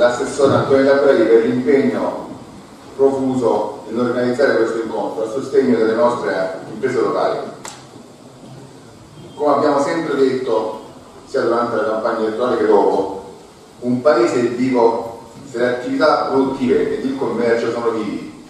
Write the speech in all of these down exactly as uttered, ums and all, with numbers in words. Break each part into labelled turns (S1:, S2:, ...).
S1: l'assessore Antonio Labrai per l'impegno profuso nell'organizzare questo incontro a sostegno delle nostre imprese locali. Come abbiamo sempre detto, sia durante la campagna elettorale che dopo, un paese è vivo se le attività produttive ed il commercio sono vivi.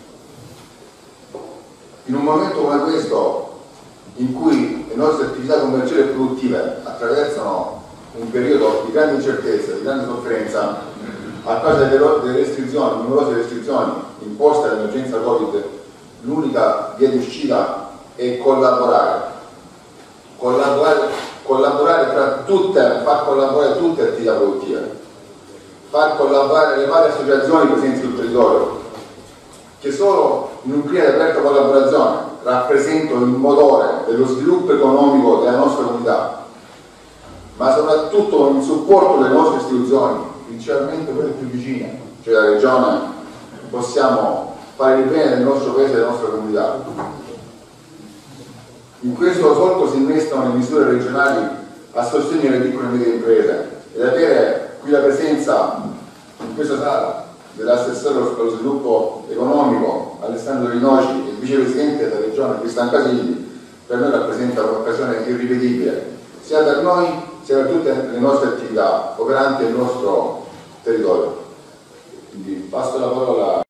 S1: In un momento come questo, in cui le nostre attività commerciali e produttive attraversano un periodo di grande incertezza, di grande sofferenza, a causa delle restrizioni, numerose restrizioni imposte dall'emergenza Covid, l'unica via di uscita è collaborare. Collaborare, collaborare tra tutte, far collaborare tutte le attività produttive, far collaborare le varie associazioni presenti sul territorio, che solo in un clima di aperta collaborazione rappresentano il motore dello sviluppo economico della nostra comunità, ma soprattutto con il supporto delle nostre istituzioni, principalmente quelle più vicine, cioè la Regione, possiamo fare il bene del nostro paese e della nostra comunità. In questo solco si investono le misure regionali a sostegno delle piccole e medie imprese, ed avere qui la presenza in questa sala dell'assessore allo sviluppo economico Alessandro Rinoci e il vicepresidente della Regione Cristian Casilli per noi rappresenta un'occasione irripetibile, sia per noi sia per tutte le nostre attività operanti nel nostro territorio. Quindi passo la parola